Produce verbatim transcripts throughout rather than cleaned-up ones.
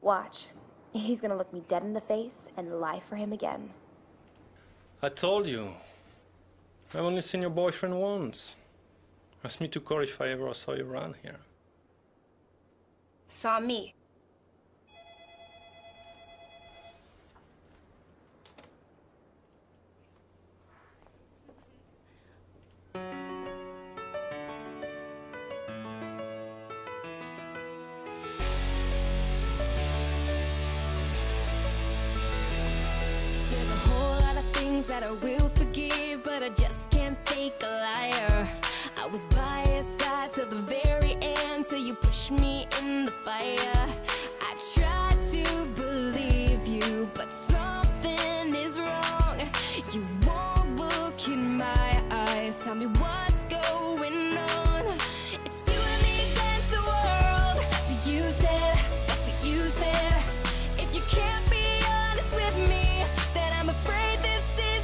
Watch. He's gonna look me dead in the face and lie for him again. I told you. I've only seen your boyfriend once. Ask me to court if I ever saw you around here. Saw me. That I will forgive, but I just can't take a liar. I was by your side till the very end, till you pushed me in the fire. I tried to believe you, but something is wrong. You won't look in my eyes, tell me what's going on. It's you and me against the world. That's what you said, that's what you said. If you can't be honest with me, then I'm afraid this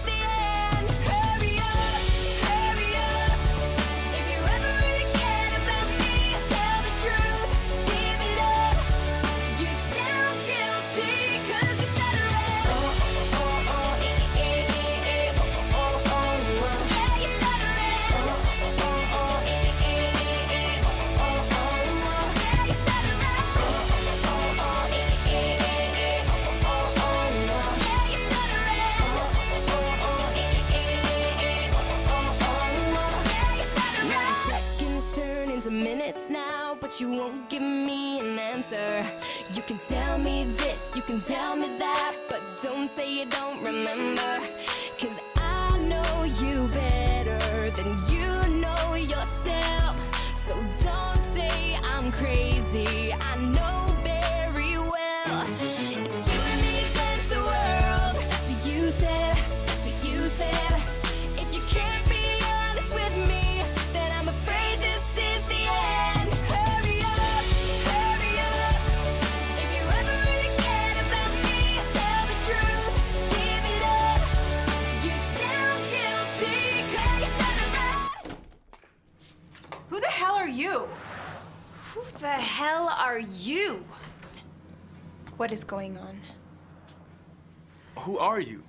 minutes now, but you won't give me an answer. You can tell me this, you can tell me that, but don't say you don't remember. Cause I know you better than you know yourself. So don't say I'm crazy, I know very well. It's you and me against the world. That's what you said, that's what you said. If you can't be honest with me, then I'm afraid this is the end. Hurry up, hurry up. If you ever really cared about me, tell the truth, give it up. You sound guilty, cause you started right. Who the hell are you? Who the hell are you? What is going on? Who are you?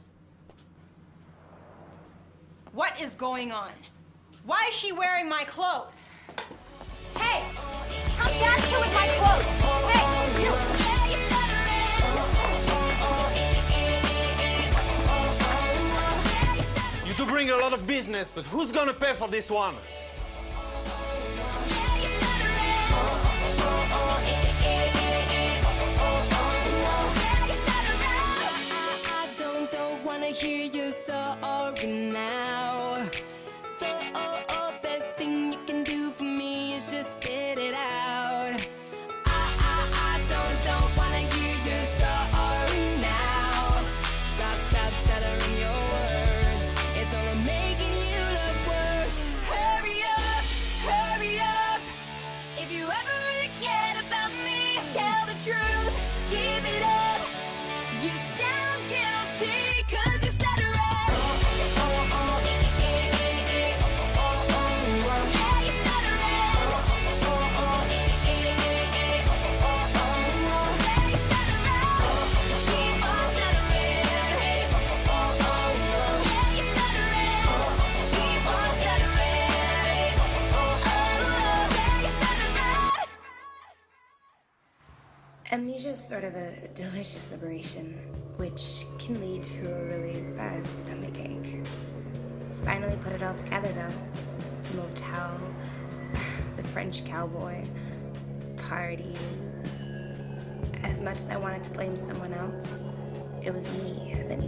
What is going on? Why is she wearing my clothes? Hey! Come back here with my clothes! Hey, you! You do bring a lot of business, but who's gonna pay for this one? I don't, don't wanna hear you sorry now. The oh, oh, best thing you can do for me is just spit it out. I, I, I don't, don't wanna hear you sorry now. Stop, stop stuttering your words. It's only making you look worse. Hurry up, hurry up. If you ever really cared about me, tell the truth, give it up. You sound guilty, cause you stutter out. Amnesia is sort of a delicious liberation, which can lead to a really bad stomach ache. Finally put it all together, though. The motel, the French cowboy, the parties. As much as I wanted to blame someone else, it was me that needed